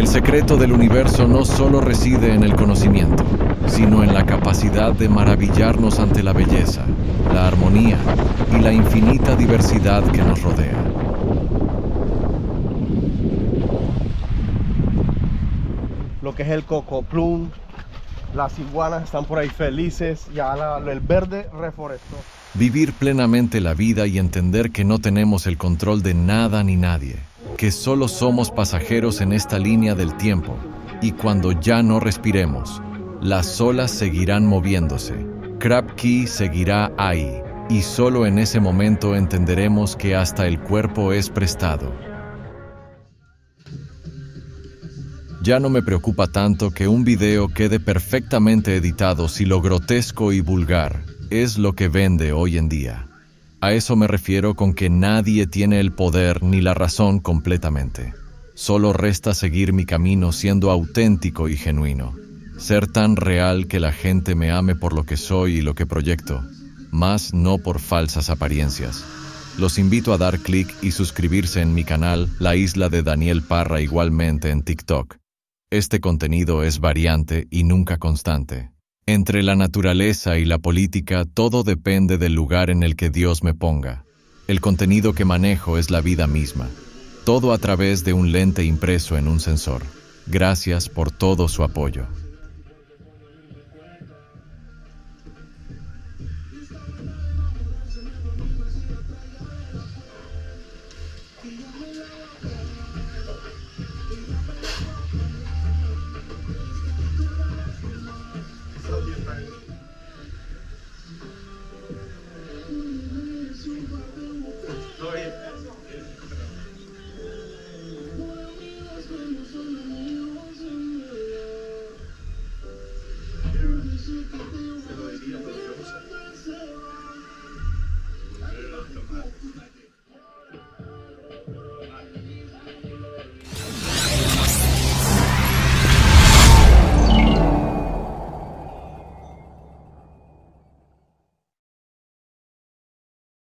El secreto del universo no solo reside en el conocimiento, sino en la capacidad de maravillarnos ante la belleza, la armonía y la infinita diversidad que nos rodea. Lo que es el cocoplum, las iguanas están por ahí felices, ya el verde reforestó. Vivir plenamente la vida y entender que no tenemos el control de nada ni nadie, que solo somos pasajeros en esta línea del tiempo, y cuando ya no respiremos, las olas seguirán moviéndose, Crab Key seguirá ahí, y solo en ese momento entenderemos que hasta el cuerpo es prestado. Ya no me preocupa tanto que un video quede perfectamente editado si lo grotesco y vulgar es lo que vende hoy en día. A eso me refiero con que nadie tiene el poder ni la razón completamente. Solo resta seguir mi camino siendo auténtico y genuino. Ser tan real que la gente me ame por lo que soy y lo que proyecto, más no por falsas apariencias. Los invito a dar clic y suscribirse en mi canal, La Isla de Daniel Parra, igualmente en TikTok. Este contenido es variante y nunca constante. Entre la naturaleza y la política, todo depende del lugar en el que Dios me ponga. El contenido que manejo es la vida misma. Todo a través de un lente impreso en un sensor. Gracias por todo su apoyo.